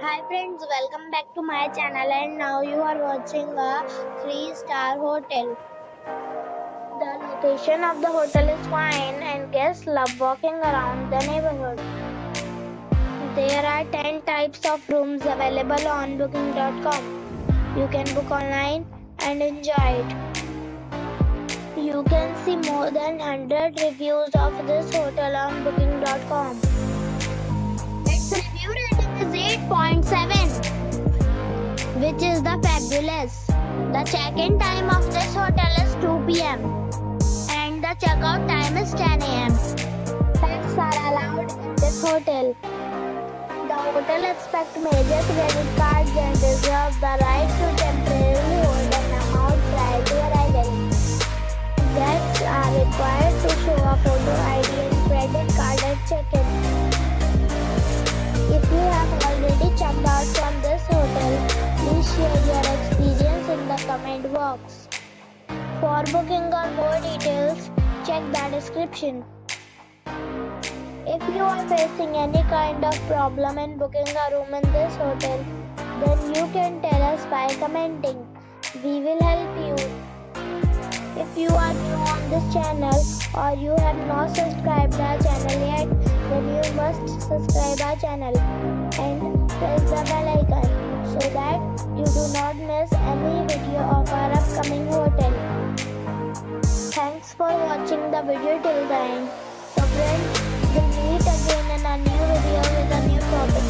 Hi friends, welcome back to my channel and now you are watching a 3-star hotel. The location of the hotel is fine and guests love walking around the neighborhood. There are 10 types of rooms available on booking.com. You can book online and enjoy it. You can see more than 100 reviews of this hotel on booking.com. Its review rating is 8.7. which is the fabulous. The check-in time of this hotel is 2 p.m. and the check-out time is 10 a.m. Pets are allowed in this hotel. The hotel expects major credit cards and reserves the right to temporarily hold an amount prior to arrival. Guests are required to show a photo ID and credit card at check-in. If you have already checked out from this hotel, please share your experience in the comment box. For booking or more details, check the description. If you are facing any kind of problem in booking a room in this hotel, then you can tell us by commenting. We will help you. If you are new on this channel or you have not subscribed our channel yet, then you must subscribe our channel and press the bell icon so that you do not miss any video of our upcoming hotel. Thanks for watching the video till the end. So friends, we'll meet again in a new video with a new topic.